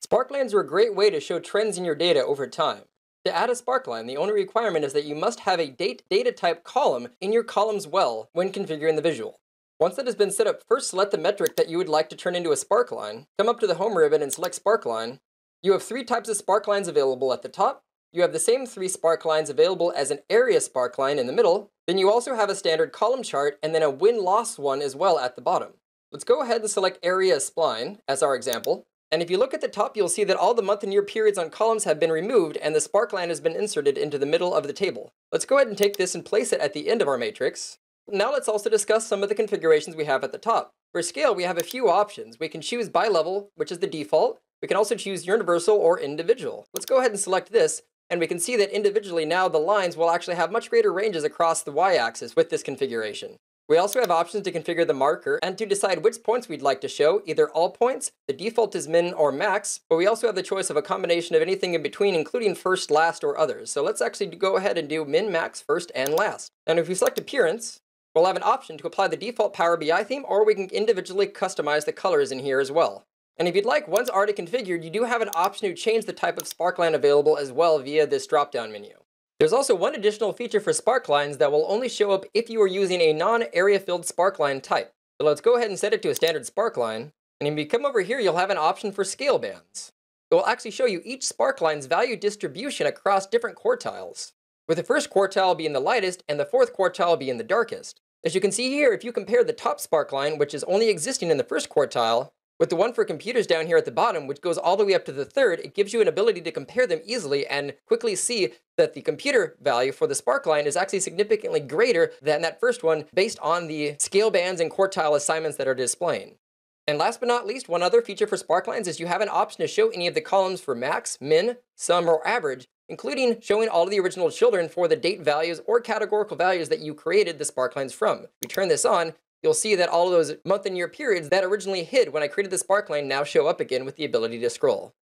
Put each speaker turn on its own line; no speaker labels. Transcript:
Sparklines are a great way to show trends in your data over time. To add a sparkline, the only requirement is that you must have a date data type column in your columns well when configuring the visual. Once that has been set up, first select the metric that you would like to turn into a sparkline, come up to the home ribbon and select Sparkline. You have three types of sparklines available at the top. You have the same three sparklines available as an area sparkline in the middle. Then you also have a standard column chart and then a win-loss one as well at the bottom. Let's go ahead and select area spline as our example. And if you look at the top, you'll see that all the month and year periods on columns have been removed and the sparkline has been inserted into the middle of the table. Let's go ahead and take this and place it at the end of our matrix. Now let's also discuss some of the configurations we have at the top. For scale, we have a few options. We can choose by level, which is the default. We can also choose universal or individual. Let's go ahead and select this, and we can see that individually now the lines will actually have much greater ranges across the y-axis with this configuration. We also have options to configure the marker and to decide which points we'd like to show, either all points, the default is min or max, but we also have the choice of a combination of anything in between, including first, last, or others. So let's actually go ahead and do min, max, first, and last. And if we select appearance, we'll have an option to apply the default Power BI theme, or we can individually customize the colors in here as well. And if you'd like, once already configured, you do have an option to change the type of sparkline available as well via this drop-down menu. There's also one additional feature for sparklines that will only show up if you are using a non-area filled sparkline type. So let's go ahead and set it to a standard sparkline. And if you come over here, you'll have an option for scale bands. It will actually show you each sparkline's value distribution across different quartiles, with the first quartile being the lightest and the fourth quartile being the darkest. As you can see here, if you compare the top sparkline, which is only existing in the first quartile, with the one for computers down here at the bottom, which goes all the way up to the third, it gives you an ability to compare them easily and quickly see that the computer value for the sparkline is actually significantly greater than that first one based on the scale bands and quartile assignments that are displaying. And last but not least, one other feature for sparklines is you have an option to show any of the columns for max, min, sum, or average, including showing all of the original children for the date values or categorical values that you created the sparklines from. If we turn this on, you'll see that all of those month and year periods that originally hid when I created the sparkline now show up again with the ability to scroll.